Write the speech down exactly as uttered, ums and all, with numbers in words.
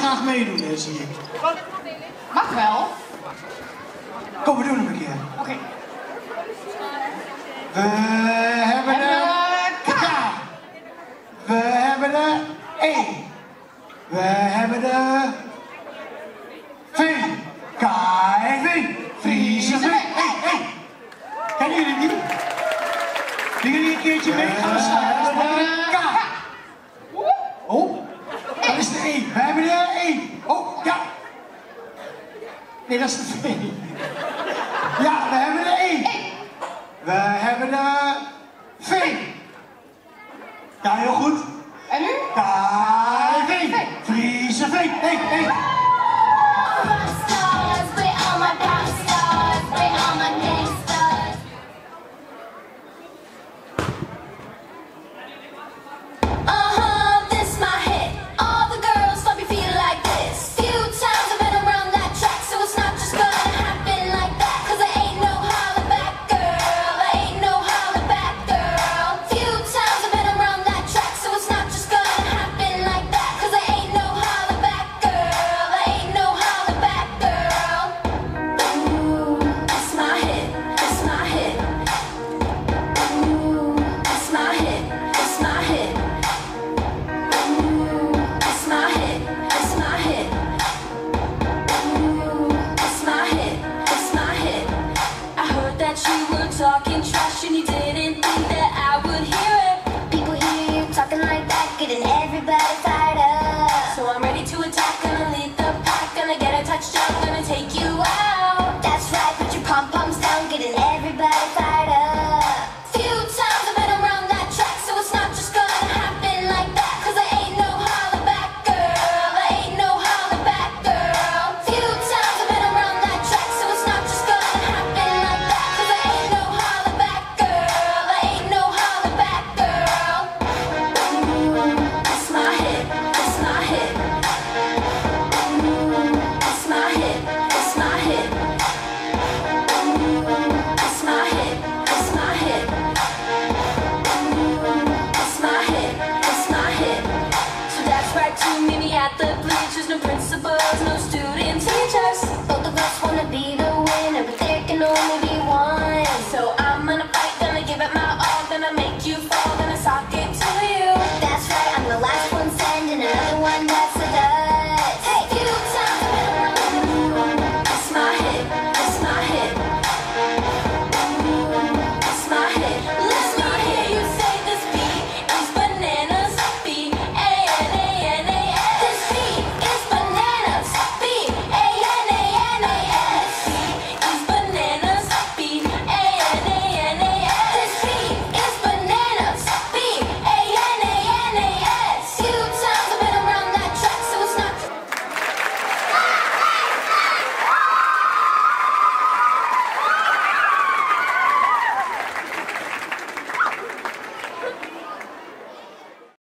graag meedoen, hè, zie ik. Mag wel. Kom, we doen hem een keer. Oké. Okay. We hebben de K. We hebben de E. We hebben de V. K en V. Friese V. Hey, hey. Kennen jullie die? Willen jullie een keertje mee gaan staan? We hebben de K. Oh, dat is de E. We hebben de E. Oh, ja. Nee, dat is de V. Ja, we hebben de E. We hebben de V. Ja, heel goed. En nu? K, V. Friese V. Hey, hey.